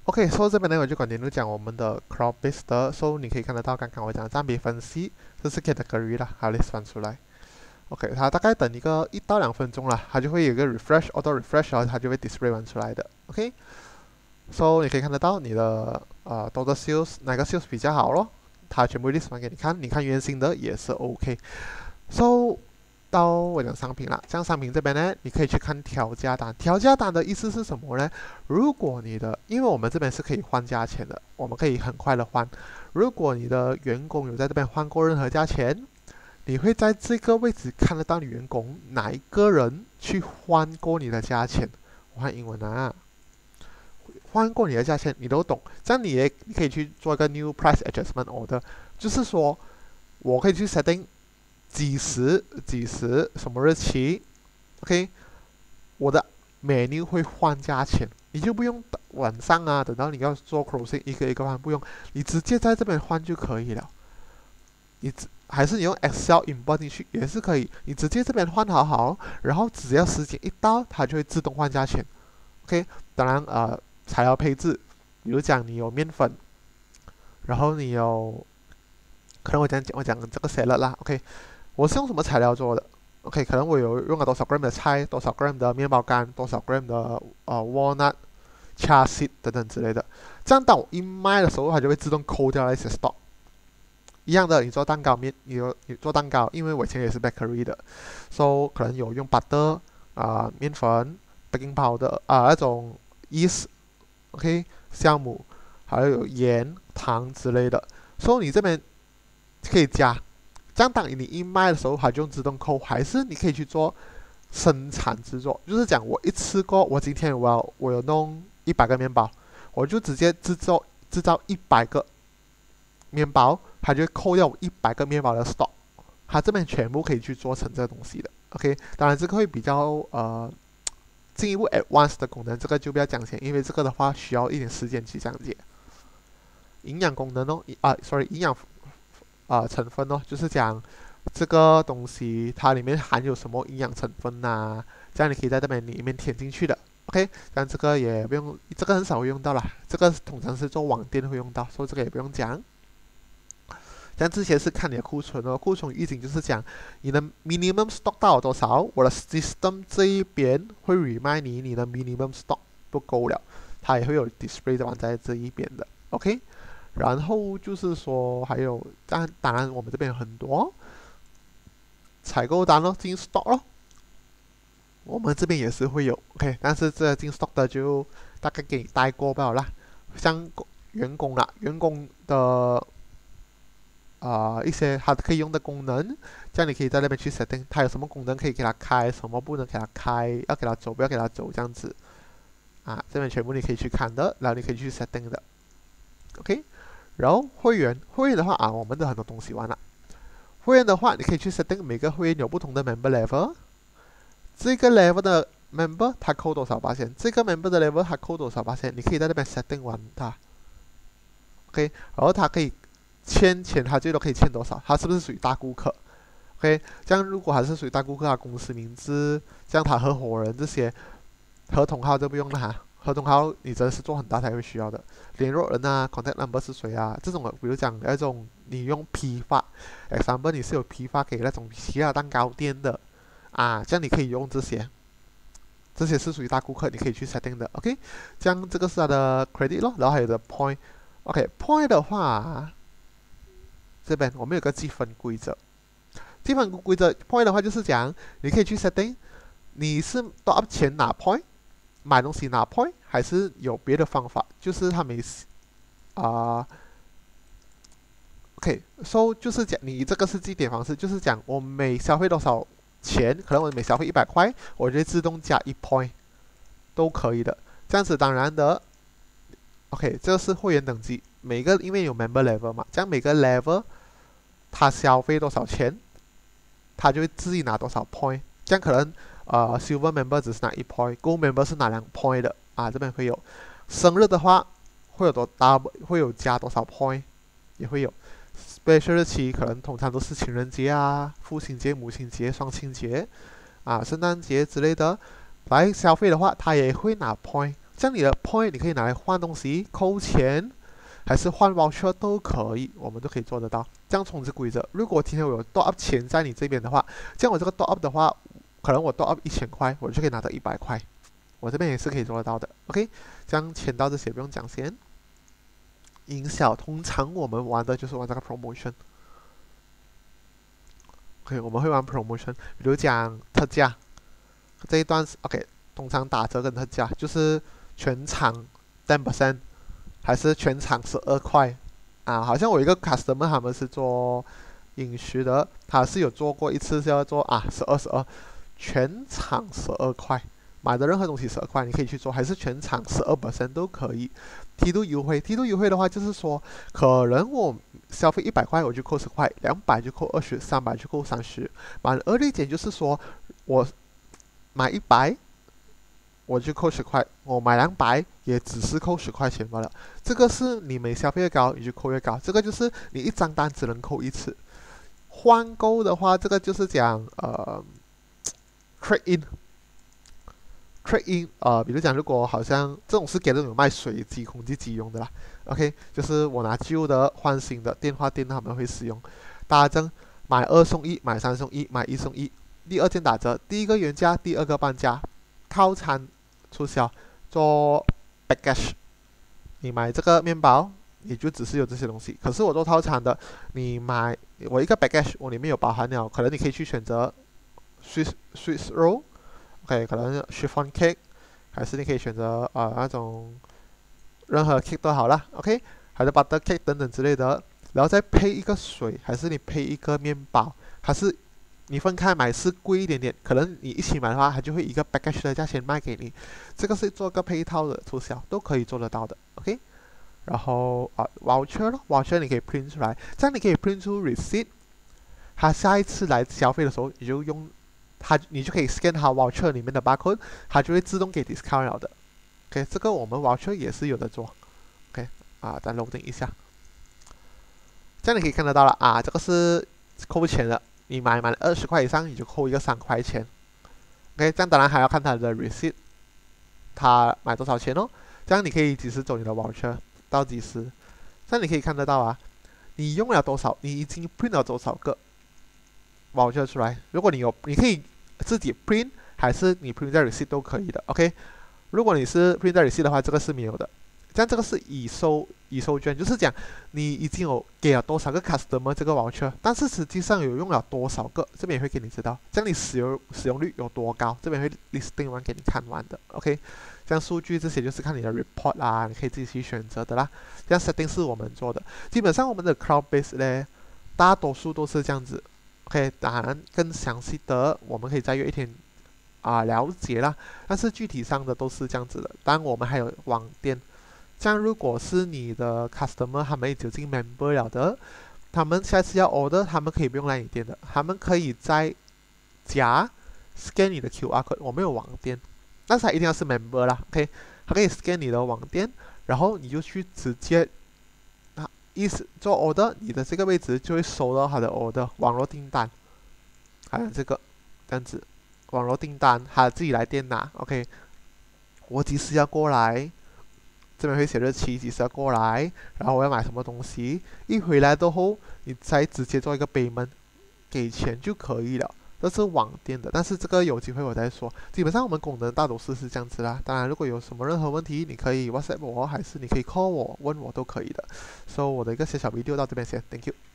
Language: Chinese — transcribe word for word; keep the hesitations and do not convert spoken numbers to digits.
OK，所以这边呢我就 continue 讲我们的 crowd based 的，所以你可以看得到刚刚我讲占比分析，这是 category 啦，好 list 翻出来。OK，它大概等一个一到两分钟啦，它就会有一个 refresh auto refresh，然后它就会 display 完出来的。OK，so 你可以看得到你的呃 total sales 哪个 sales 比较好咯，它全部 list 完给你看，你看原型的也是 OK。So 到我讲商品啦，像商品这边呢，你可以去看调价单。调价单的意思是什么呢？如果你的，因为我们这边是可以换价钱的，我们可以很快的换。如果你的员工有在这边换过任何价钱，你会在这个位置看得到你员工哪一个人去换过你的价钱。我看英文啊，换过你的价钱，你都懂。这样你也你可以去做一个 new price adjustment order，就是说我可以去 setting 几时几时什么日期 ，OK， 我的 menu 会换价钱，你就不用晚上啊，等到你要做 closing 一个一个换，不用，你直接在这边换就可以了。你还是你用 Excel import 进去也是可以，你直接这边换好好，然后只要时间一到，它就会自动换价钱。OK， 当然呃材料配置，比如讲你有面粉，然后你有，可能我讲讲我讲这个 salad 啦 ，OK。我是用什么材料做的 ？OK， 可能我有用了多少 gram 的菜，多少 gram 的面包干，多少 gram 的呃 walnut、chia seed 等等之类的。这样当我一卖的时候，它就会自动扣掉那些 stock。一样的，你做蛋糕面，你有你做蛋糕，因为我以前也是 bakery 的，so 可能有用 butter 啊、呃、面粉、baking powder 啊、呃、那种 yeast，OK， 酵母，还有盐、糖之类的。所以你这边可以加。这样当你一卖的时候，它就自动扣，还是你可以去做生产制作，就是讲我一次过，我今天我要我有弄一百个面包，我就直接制作制造一百个面包，它就会扣掉我一百个面包的 stock， 它这边全部可以去做成这个东西的。OK， 当然这个会比较呃进一步 advanced 的功能，这个就不要讲先，因为这个的话需要一点时间去讲解。营养功能哦，啊，sorry， 营养。啊、呃，成分哦，就是讲这个东西它里面含有什么营养成分呐、啊，这样你可以在这边里面填进去的。OK， 但这个也不用，这个很少会用到啦，这个通常是做网店会用到，所以这个也不用讲。像之前是看你的库存哦，库存预警就是讲你的 minimum stock 到多少，我的 system 这一边会 remind 你你的 minimum stock 不够了，它也会有 display 的在这一边的。OK。然后就是说，还有，当当然我们这边有很多采购单咯，进 stock 咯，我们这边也是会有 ，OK， 但是这进 stock 的就大概给你带过不了啦。像员工啦，员工的啊、呃、一些它可以用的功能，这样你可以在那边去 setting， 它有什么功能可以给它开，什么不能给它开，要给它走不要给它走这样子啊，这边全部你可以去看的，然后你可以去 setting 的 ，OK。然后会员，会员的话啊，我们的很多东西完了。会员的话，你可以去 setting 每个会员有不同的 member level， 这个 level 的 member 它扣多少%，这个 member 的 level 它扣多少%，你可以在那边 setting 完它。OK， 然后它可以欠钱，它最多可以欠多少？它是不是属于大顾客 ？OK， 这样如果还是属于大顾客，它公司名字，这样他合伙人这些合同号就不用了哈。合同号你真的是做很大才会需要的，联络人啊 ，contact number 是谁啊？这种比如讲那种你用批发 ，example 你是有批发给那种其他蛋糕店的啊，这样你可以用这些，这些是属于大顾客，你可以去 setting 的 ，OK？ 这样这个是它的 credit 咯，然后还有的 point，OK？point 的话，这边我们有个积分规则，积分规则 point 的话就是讲你可以去 setting， 你是多少钱拿 point。买东西拿 point 还是有别的方法？就是他没啊、呃、，OK，so 就是讲你这个是计点方式，就是讲我每消费多少钱，可能我每消费一百块，我就自动加一 point， 都可以的。这样子当然的 ，OK， 这个是会员等级，每个因为有 member level 嘛，这样每个 level 他消费多少钱，他就会自己拿多少 point， 这样可能。呃 ，Silver Member 只是拿一 point，Gold Member 是拿两 point 的啊，这边会有。生日的话会有多 double， 会有加多少 point， 也会有。Special 日期可能通常都是情人节啊、父亲节、母亲节、双亲节啊、圣诞节之类的。来消费的话，他也会拿 point， 像你的 point 你可以拿来换东西、扣钱，还是换 voucher 都可以，我们都可以做得到。这样充值规则，如果今天我有 top up 钱在你这边的话，这样我这个 top up 的话，可能我 top up 一千块，我就可以拿到一百块，我这边也是可以做得到的。OK， 这样签到这些不用讲先。营销通常我们玩的就是玩这个 promotion。OK， 我们会玩 promotion， 比如讲特价，这一段 OK， 通常打折跟特价就是全场 ten percent， 还是全场十二块啊？好像我有一个 customer 他们是做饮食的，他是有做过一次是要做啊十二十二，全场十二块，买的任何东西十二块，你可以去做，还是全场十二 percent 都可以。梯度优惠，梯度优惠的话就是说，可能我消费一百块我就扣十块，两百就扣二十，三百就扣三十。满额立减就是说我买一百我就扣十块，我买两百也只是扣十块钱罢了。这个是你每消费越高你就扣越高，这个就是你一张单只能扣一次。换购的话，这个就是讲呃 trade in。trade in， 呃，比如讲，如果好像这种是给那种卖水机、空气机用的啦 ，OK， 就是我拿旧的换新的，电话店他们会使用。大正买二送一，买三送一，买一送一，第二件打折，第一个原价，第二个半价，套餐促销，做 package， 你买这个面包，也就只是有这些东西。可是我做套餐的，你买我一个 package， 我里面有包含了，可能你可以去选择 Swiss Swiss roll。OK， 可能 chiffon cake， 还是你可以选择呃那种任何 cake 都好啦 ，OK， 还是 butter cake 等等之类的，然后再配一个水，还是你配一个面包，还是你分开买是贵一点点，可能你一起买的话，它就会一个 package 的价钱卖给你，这个是做个配套的促销，都可以做得到的 ，OK。然后啊 voucher 咯 ，voucher 你可以 print 出来，这样你可以 print 出 receipt， 他下一次来消费的时候，你就用。它你就可以 scan 它 voucher 里面的 barcode， 它就会自动给 discount 了的。OK， 这个我们 voucher 也是有的做。OK， 啊，再 loading 一下，这样你可以看得到了啊，这个是扣钱的，你买满二十块以上，你就扣一个三块钱。OK， 这样当然还要看它的 receipt， 它买多少钱哦。这样你可以及时走你的 voucher 到几时，这样你可以看得到啊，你用了多少，你已经 print 了多少个 voucher 出来。如果你有，你可以自己 print， 还是你 print 在 receipt 都可以的 ，OK。如果你是 print 在 receipt 的话，这个是没有的。这样这个是已收已收券，就是讲你已经有给了多少个 customer 这个 voucher， 但是实际上有用了多少个，这边也会给你知道。这样你使用使用率有多高，这边会 listing 完给你看完的 ，OK。这样数据这些就是看你的 report 啦，你可以自己去选择的啦。这样 setting 是我们做的，基本上我们的 cloud base 呢，大多数都是这样子。OK， 当然更详细的我们可以再约一天啊、呃、了解啦，但是具体上的都是这样子的。当然我们还有网店，这样如果是你的 customer 他们已经进 member 了的，他们下次要 order， 他们可以不用来你店的，他们可以在家 scan 你的 Q R code， 我们有网店，但是他一定要是 member 啦 ，OK， 他可以 scan 你的网店，然后你就去直接。意思做 order， 你的这个位置就会收到他的 order 网络订单，还有这个这样子网络订单，他自己来店拿 ，OK。我几时要过来，这边会写日期，几时要过来，然后我要买什么东西，一回来之后你再直接做一个 payment， 给钱就可以了。这是网店的，但是这个有机会我再说。基本上我们功能大多数是这样子啦。当然，如果有什么任何问题，你可以 WhatsApp 我，还是你可以 call 我，问我都可以的。所以我的一个小小 video 到这边先 ，Thank you。